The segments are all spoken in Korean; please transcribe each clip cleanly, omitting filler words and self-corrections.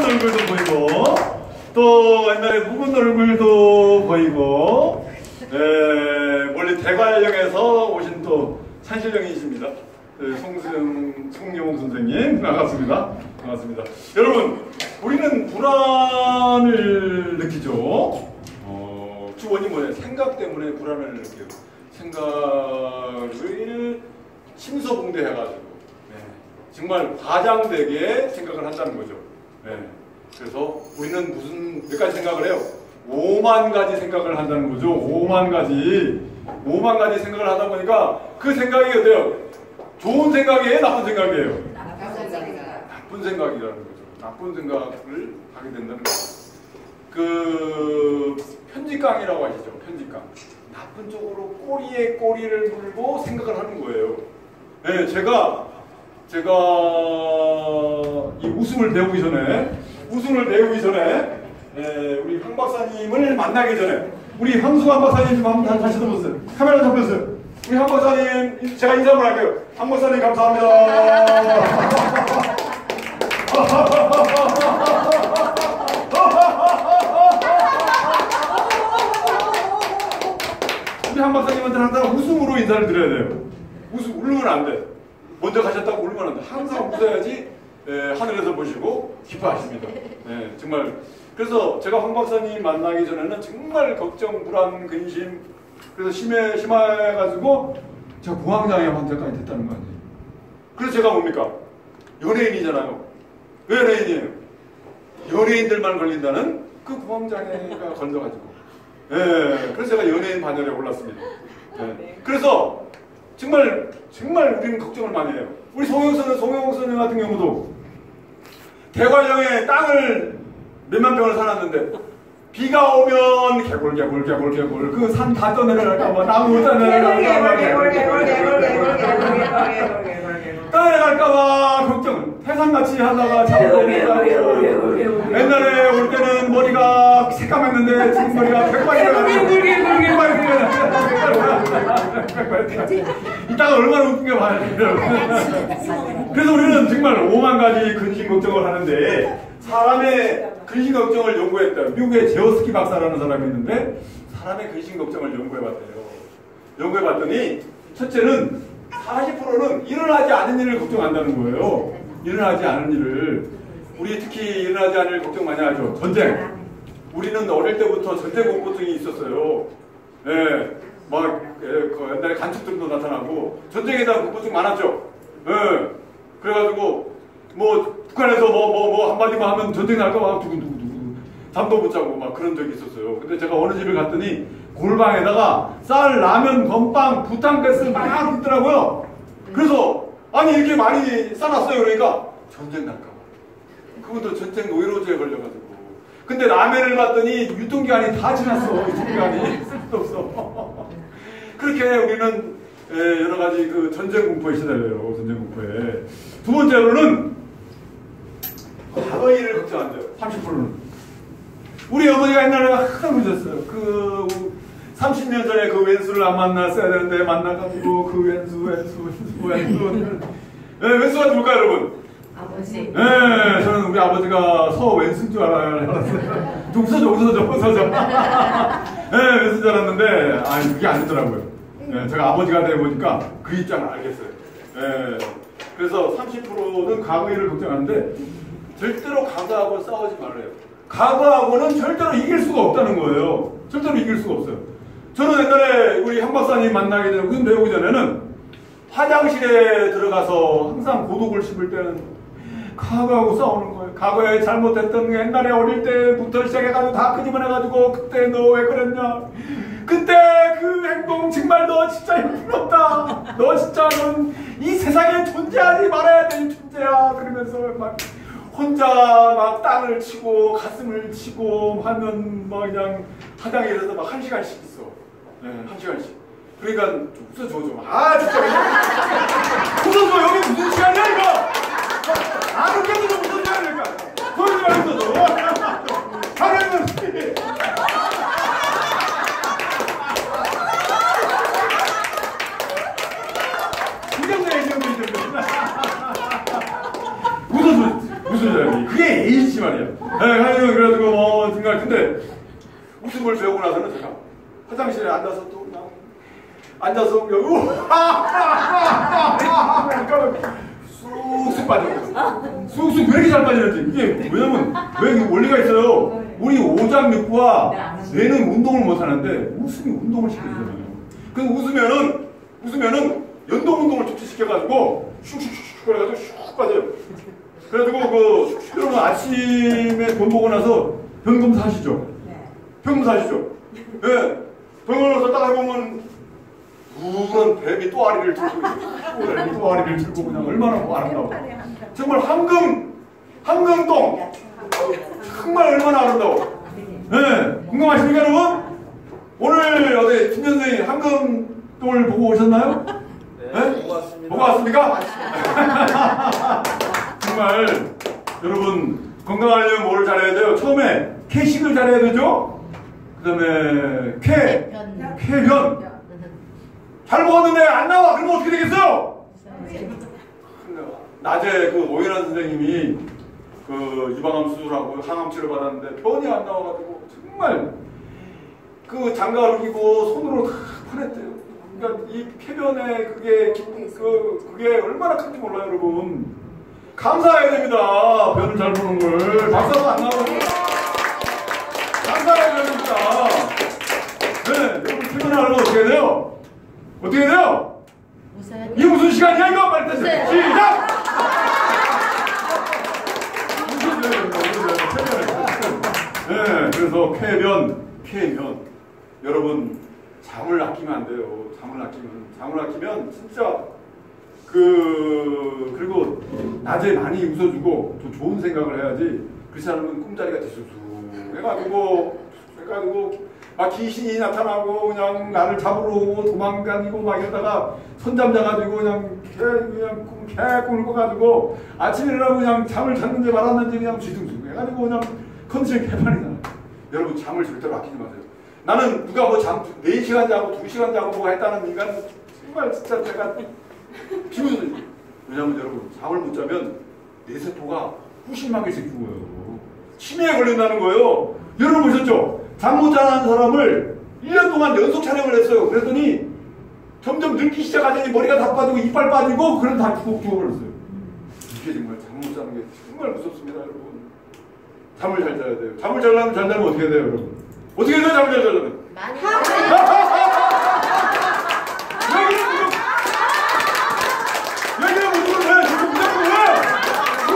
얼굴도 보이고, 또 옛날에 묵은 얼굴도 보이고, 멀리 대관령에서 오신 또 산신령이십니다. 송영웅 선생님, 반갑습니다. 반갑습니다. 여러분, 우리는 불안을 느끼죠. 주원이 뭐예요? 생각 때문에 불안을 느껴요. 생각을 심서봉대해가지고 정말 과장되게 생각을 한다는 거죠. 그래서 우리는 몇 가지 생각을 해요? 5만 가지 생각을 한다는 거죠. 5만 가지 생각을 하다 보니까 그 생각이 어때요? 좋은 생각이에요? 나쁜 생각이에요? 나쁜 생각이라는 거죠. 나쁜 생각을 하게 된다는 거죠. 그 편집강이라고 하시죠. 편집강. 나쁜 쪽으로 꼬리에 꼬리를 물고 생각을 하는 거예요. 네, 제가 이 웃음을 배우기 전에 우리 황 박사님을 만나기 전에 우리 황수환 박사님 한번 다시 들어보세요. 카메라 잡혔어요. 우리 황 박사님 제가 인사 한번 할게요. 황 박사님 감사합니다. 우리 황 박사님한테는 항상 웃음으로 인사를 드려야 돼요. 울면 안 돼. 먼저 가셨다고 울면 안 돼. 항상 웃어야지 하늘에서 보시고 기뻐하십니다. 정말. 그래서 제가 황 박사님 만나기 전에는 정말 걱정, 불안, 근심, 그래서 심해가지고 제가 공황장애 환자까지 됐다는 거 아니에요. 그래서 제가 뭡니까? 연예인이잖아요. 왜 연예인이에요? 연예인들만 걸린다는 그 공황장애가 걸려가지고. 그래서 제가 연예인 반열에 올랐습니다. 그래서 정말 우리는 걱정을 많이 해요. 우리 송영 선생 같은 경우도 대관령에 땅을 몇만 평을 사놨는데 비가 오면 개골 그 산 다 떠내려갈까봐 나무 떠내려갈까봐 걱정. 태산같이 하다가 잡으려고 옛날에 올 때는 머리가 새까맸는데 지금 머리가 백발이가 이 땅은 얼마나 웃긴 게 많아요. 그래서 우리는 정말 5만 가지 근심 걱정을 하는데 사람의 근심 걱정을 연구했다. 미국의 제어스키 박사라는 사람이 있는데 사람의 근심 걱정을 연구해봤대요. 연구해봤더니 첫째는 40%는 일어나지 않은 일을 걱정한다는 거예요. 일어나지 않은 일을. 우리 특히 일어나지 않은 일 걱정 많이 하죠. 전쟁. 우리는 어릴 때부터 전쟁 공포증이 있었어요. 옛날에 간첩들도 나타나고 전쟁에 대한 공포증 많았죠. 그래가지고 뭐 북한에서 뭐 한마디만 하면 전쟁 날까봐 두근두근 잠도 못 자고 막 그런 적이 있었어요. 근데 제가 어느 집에 갔더니 골방에다가 쌀, 라면, 건빵, 부탄가스 막 있더라고요. 그래서 아니 이렇게 많이 싸놨어요. 그러니까 전쟁 날까봐. 그분도 전쟁 노이로제에 걸려가지고. 근데 라면을 봤더니 유통기한이 다 지났어. 유통기한이 쓸데도 없어. 그렇게 우리는 여러 가지 그 전쟁 공포에 시달려요. 전쟁 공포에. 두 번째로는 과거 일을 걱정한대요. 30%는. 우리 어머니가 옛날에 항상 그러셨어요. 30년 전에 그 왼수를 안 만났어야 되는데 만나가지고 그 왼수가 누굴까요, 여러분? 아버지. 저는 우리 아버지가 서왼수인 줄 알았어요. 웃어줘. 왼수인 줄 알았는데 그게 아니더라고요. 제가 아버지가 돼보니까 그 입장을 알겠어요. 그래서 30%는 과거 일을 걱정하는데 절대로 과거하고 싸우지 말아요. 과거하고는 절대로 이길 수가 없다는 거예요. 절대로 이길 수가 없어요. 저는 옛날에 우리 황 박사님 만나기 전에 무슨 배우기 전에는 화장실에 들어가서 항상 고독을 씹을 때는 과거하고 싸우는 거예요. 과거에 잘못했던 옛날에 어릴 때부터 시작해가지고 다 끄집어내가지고 그때 너 왜 그랬냐. 그때 그 행동 정말 너 진짜 힘들었다. 너 진짜 넌 이 세상에 존재하지 말아야 될 존재야. 그러면서 막 혼자 막 땅을 치고 가슴을 치고 하면 막 그냥 화장실에서 막 1시간씩 있어. 1시간씩. 그러니까 좀 웃어줘 좀. 진짜 웃어줘. 여기 무슨 시간이야 이거. 안 웃겨도 좀 웃어줘야 되니까. 보여줘 웃어줘. 하려면 웃으셔야지. 그게 A지 말이야. 그래가지고 뭐 정말 근데 웃음을 배우고 나서는 제가 화장실에 앉아서 또 그냥 앉아서 쑥쑥 빠져요. 쑥쑥 왜 이렇게 잘 빠지는지. 이게 왜냐면 왜 원리가 있어요. 우리 오장육부와 뇌는 운동을 못 하는데 웃음이 운동을 시켜주잖아요. 그 웃으면은 연동 운동을 촉진시켜가지고 슉슉슉 그래가지고 슉 빠져요. 그래가지고 여러분 아침에 돈 보고 나서 병 검사하시죠? 병 검사하시죠? 네. 병원에 가서 딱 해보면 누런 뱀이 또아리를 들고 그냥 얼마나 아름다워. 정말 황금똥 정말 얼마나 아름다워. 네. 궁금하십니까 여러분? 오늘 어디 김 선생님 황금똥을 보고 오셨나요? 네? 보고 왔습니까? 정말 여러분 건강하려면 뭐를 잘해야 돼요? 처음에 캐식을 잘해야 되죠? 그 다음에 쾌변 잘 먹었는데 안 나와. 그러면 어떻게 되겠어요? 낮에 그 오연환 선생님이 그 유방암 수술하고 항암 치료 받았는데 변이 안 나와가지고 정말 그 장갑을 끼고 손으로 다 퍼냈대요. 그러니까 이 쾌변에 그게 얼마나 큰지 몰라요, 여러분. 감사해야 됩니다. 변을 잘 보는 걸. 박사도 안 나오고 감사해야 됩니다. 네, 여러분 쾌변을 하려면 어떻게 해야 돼요? 어떻게 해야 돼요? 이게 무슨 시간이야 이거? 빨리 떼세요. 시작! 네, 그래서 쾌변. 여러분 잠을 아끼면 안 돼요. 잠을 아끼면 진짜 그리고 낮에 많이 웃어주고 좀 좋은 생각을 해야지. 그렇지 않으면 꿈자리가 뒤숭숭 해가지고 막 귀신이 나타나고 그냥 나를 잡으러 오고 도망다니고 막 이러다가 손잡아가지고 그냥 꿈 꿔가지고 아침에 일어나고 그냥 잠을 잤는지 말았는지 그냥 뒤숭숭 해가지고 그냥 컨디션이 개판이잖아. 여러분 잠을 절대로 아끼지 마세요. 나는 누가 뭐 잠 4시간 자고 2시간 자고 뭐가 했다는 인간 정말 진짜 제가 비웃어요. 왜냐면 여러분 잠을 못 자면 뇌세포가 후신막일 수 있는 거예요. 치매에 걸린다는 거예요. 여러분 보셨죠? 잠 못 자는 사람을 1년 동안 연속 촬영을 했어요. 그랬더니 점점 늙기 시작하더니 머리가 다 빠지고 이빨 빠지고 그래도 다 죽어버렸어요. 이게 정말 잠 못 자는 게 정말 무섭습니다, 여러분. 잠을 잘 자야 돼요. 잠을 잘 자면 어떻게 해야 돼요, 여러분? 어떻게 해야 돼요, 잠을 잘 자려면? 많이 얘기를 못 들으면 지금 무조건 왜?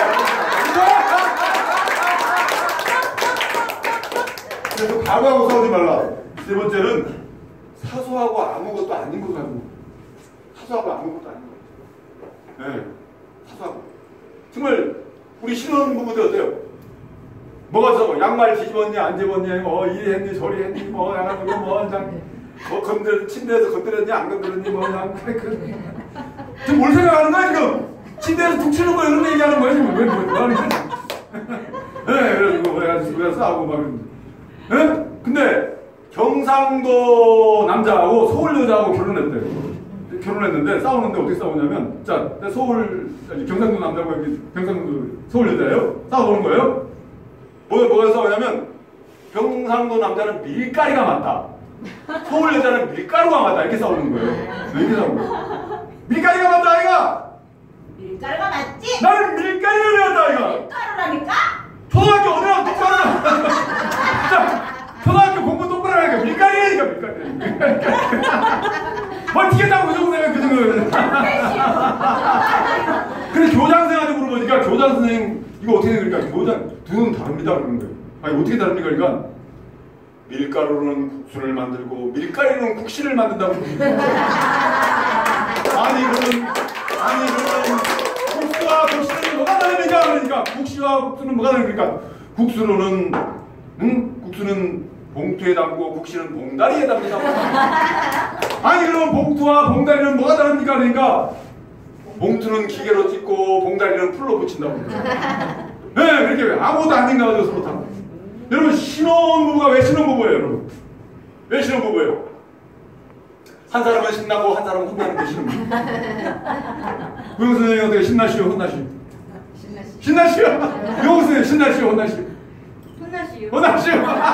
그래서 과거하고 싸우지 말라. 세 번째는 사소하고 아무것도 아닌 것 가지고. 사소하고 아무것도 아닌 것 같아요. 네. 사소하고. 정말 우리 신혼부부들 어때요? 뭐가 서 양말 뒤집었냐 안 뒤집었냐 이리 했니 저리 했니 뭐 그냥 침대에서 건드렸니 안 건드렸니 뭐 그냥 그래. 지금 뭘 생각하는 거야 지금? 침대에서 툭 치는 거 이런 얘기하는 거야 지금 뭐 하는 거야? 네, 그래가지고 우리가 싸우고 막 네? 근데 경상도 남자하고 서울 여자하고 결혼했는데 싸우는데 어떻게 싸우냐면 자 서울 경상도 남자고 여기 경상도 서울 여자예요? 싸우는 거예요? 뭐가 싸우냐면 경상도 남자는 밀가리가 맞다. 서울 여자는 밀가루가 맞다. 이렇게 싸우는 거예요. 왜 이렇게 싸우는 거예요? 밀가리가 맞다 아이가. 밀가루가 맞지? 나는 밀가리를 배웠다 아이가. 밀가루라니까? 초등학교 어디 가서 똑바로 초등학교 공부 똑바로 하니까 밀가리라니까 밀가리. 뭘 튀겠다고 그 정도 되면 그 정도. 그래 교장선생한테 물어보니까 교장 선생님 이거 어떻게 되니까 교장 두 분 다릅니다 그러는 거예요. 아니 어떻게 다릅니까? 그러니까 밀가루는 국수를 만들고 밀가루는 국시를 만든다고. 아니 그러면 국수와 국시는 뭐가 다릅니까? 그러니까 국시와 국수는 뭐가 다릅니까? 국수는 봉투에 담고 국시는 봉다리에 담는다. 아니 그러면 봉투와 봉다리는 뭐가 다릅니까? 그러니까 봉투는 기계로 찍고 봉다리는 풀로 붙인다고. 네, 그렇게 아무것도 안 생각하죠 서로 다. 여러분 신혼부부가 왜 신혼부부예요, 여러분? 왜 신혼부부예요? 한 사람은 신나고 한 사람은 혼나는 게 신혼부부. 구영 선생님 어떻게 신나시오, 혼나시오? 신나시. 신나시오. 여보세요. 신나시오. 혼나시오. 혼나시오. 혼나시오.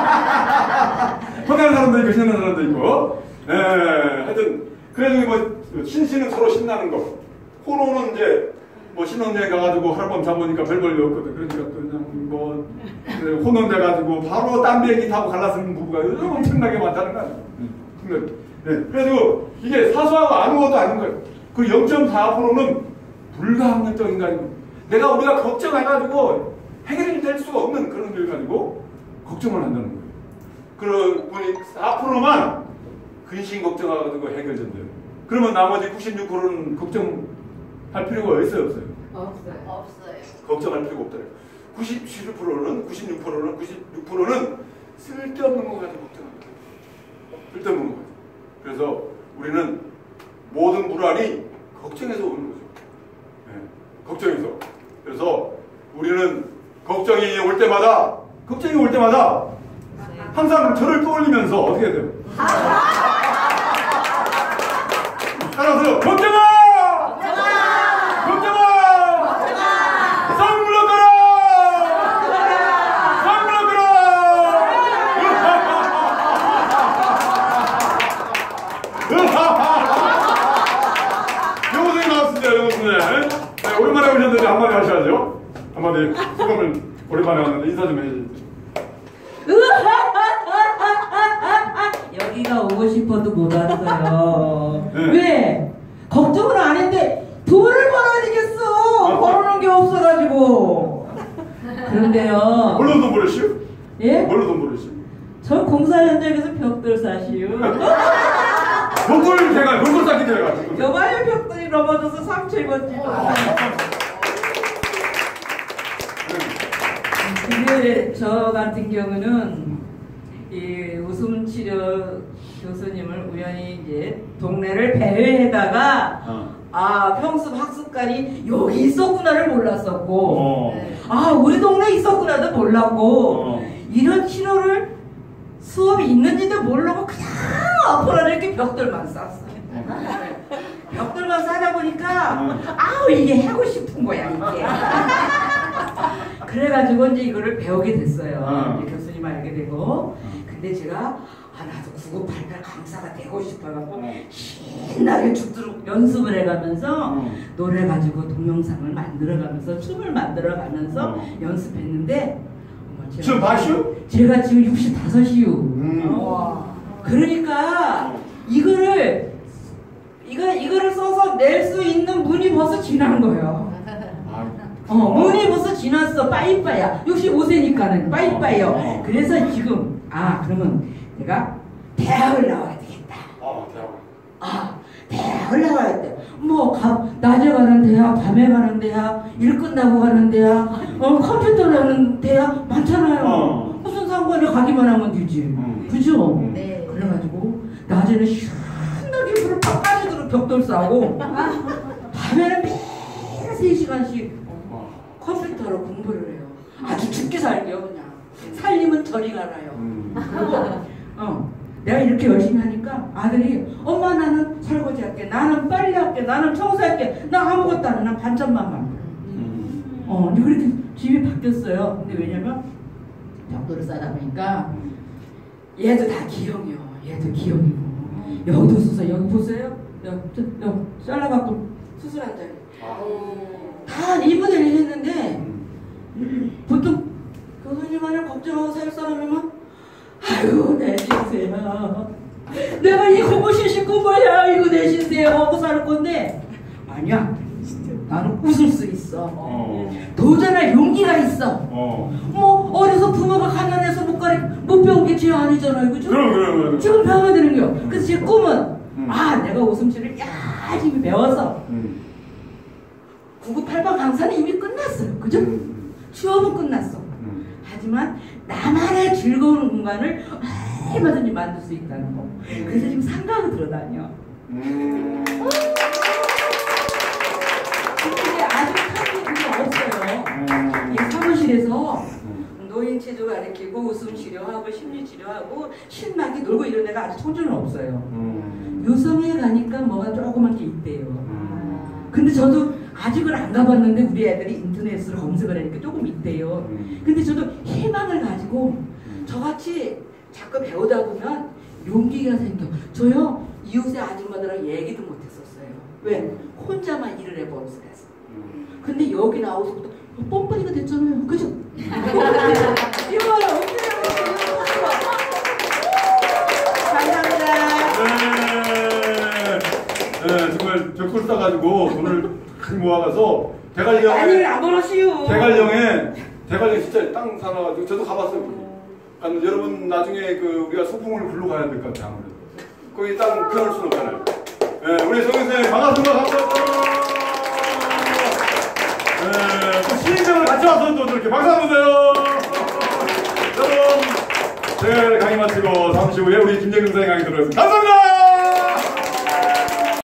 혼나는 사람도 있고 신나는 사람도 있고. 예, 하여튼 그래도 뭐 신씨는 서로 신나는 거. 호로는 이제 뭐 신혼여행 가가지고 하룻밤 잠보니까 별 볼일 없거든. 그러니까 또 그냥 뭐 혼혼 돼가지고 바로 딴 비행기 타고 갈라서는 부부가 엄청나게 많다는 거야. 네, 그래가지고 이게 사소하고 아무것도 아닌 거예요. 그 0.4%는 불가항력적인 거 아니고 우리가 걱정해가지고 해결이 될 수가 없는 그런 걸 가지고 걱정을 한다는 거예요. 그러고 보니 4%만 근심 걱정해가지고 해결된대요. 그러면 나머지 96%는 걱정할 필요가 있어요, 없어요? 없어요. 걱정할 필요가 없다요. 96%는 쓸데없는 거 가지고 걱정합니다. 쓸데없는 거 가지고. 그래서 우리는 모든 불안이 걱정에서 오는 거죠. 네, 걱정에서. 그래서 우리는 걱정이 올 때마다 항상 저를 떠올리면서 어떻게 해야 돼요? 따라서 걱정아! 영호선생님 나왔습니다. 영호선생님. 네, 오랜만에 오셨는데 한마디 하셔야죠. 한마디 소감을 오랜만에 왔는데 인사 좀 해주세요. 여기가 오고 싶어도 못 왔어요. 네. 왜? 걱정을 안 했는데 돈을 벌어야 되겠어. 벌어놓은 게 없어가지고. 그런데요. 뭘로 돈 벌으시오? 예? 뭘로 돈 벌으시오? 저 공사 현장에서 벽돌 사시오. 벽돌 쌓기 제가. 여봐요, 벽돌이 넘어져서 상처 입었지. 근데 저 같은 경우는 이 웃음치료 교수님을 우연히 이제 동네를 배회에다가 평습 학습관이 여기 있었구나를 몰랐었고 우리 동네에 있었구나도 몰랐고 이런 치료를 수업이 있는지도 모르고 그냥 앞으로 이렇게 벽돌만 쌌어요. 벽돌만 싸다 보니까 이게 하고 싶은 거야 이게. 그래가지고 이제 이거를 배우게 됐어요. 이제 교수님 알게 되고. 근데 제가 나도 9988 강사가 되고 싶어갖고 신나게 죽도록 연습을 해가면서 노래 가지고 동영상을 만들어가면서 춤을 만들어가면서 연습했는데 지금 봐시오? 제가 지금 65이요. 그러니까 이거를 써서 낼 수 있는 문이 벌써 지난 거예요. 문이 벌써 지났어. 빠이빠이야. 65세니까는 빠이빠이요. 그래서 지금 그러면 내가 대학을 나와야 되겠다. 대학을 나와야 돼. 낮에 가는 대학, 밤에 가는 대학, 일 끝나고 가는 대학, 컴퓨터 하는 대학 많잖아요. 무슨 상관이 가기만 하면 되지. 그죠? 네. 그래가지고 낮에는 신나게 불을 팍 빠지도록 벽돌 싸고 밤에는 매일 3시간씩 컴퓨터로 공부를 해요. 아주 죽게 살게요 그냥. 살림은 저리 가라요. 그리고 내가 이렇게 열심히 하니까 아들이 엄마 나는 설거지 할게, 나는 빨래 할게, 나는 청소할게, 나 아무것도 안 해, 난 반찬만 만들어. 그렇게 집이 바뀌었어요. 근데 왜냐면 벽돌을 싸다 보니까 얘도 다 기형이요. 얘도 기형이고 여기도 수술, 여기 보세요. 여기 잘라갖고 수술한 자리. 다 2분의 1 했는데 보통 교수님만을 걱정하고 살 사람이면 아이고 내시세요. 내가 이거 보시고 뭐야 이거 내시세요 하고 살 건데 아니야. 나는 웃을 수 있어. 도전할 용기가 있어. 어려서 부모가 가난해서 못 배운 게 죄 아니잖아요. 그죠? 그럼. 지금 배워야 되는 거요. 그래서 제 꿈은 내가 웃음치를 열심히 배워서 9988 강사는 이미 끝났어요. 그죠? 취업은 끝났어. 하지만 나만의 즐거운 공간을 얼마든지 만들 수 있다는 거. 그래서 지금 상가로 들어다녀. 근데 아직 그게 없어요. 이 사무실에서 노인 체조 가르치고 웃음 치료하고 심리 치료하고 신나게 놀고 이런 데가 아직 청주는 없어요. 요성에 가니까 뭐가 조그맣게 있대요. 근데 저도 아직은 안 가봤는데 우리 애들이 인터넷으로 검색을 하니까 조금 있대요. 근데 저도 희망을 가지고 저같이 자꾸 배우다 보면 용기가 생겨. 저요 이웃의 아줌마들하고 얘기도 못했었어요. 왜? 혼자만 일을 해버렸어요. 근데 여기 나와서부터 뻔뻔이가 됐잖아요. 그죠? 이거요. 네, 정말 벽돌 싸가지고 돈을 많이 모아가서 대관령에 아니 안 벌었시오. 대관령에 진짜 땅 사놔가지고 저도 가봤어요. 여러분 나중에 그 우리가 소풍을 글로 가야 될 것 같아요. 아무래도 거기 땅 끊을 수는 없잖아요. 네, 우리 송 선생님 반갑습니다. 감사합니다. 네, 또 시인장을 같이 와서 또 이렇게 박수 한번 주세요. 여러분, 제가 강의 마치고 잠시 후에 우리 김재근 선생님 강의 들어오겠습니다. 감사합니다.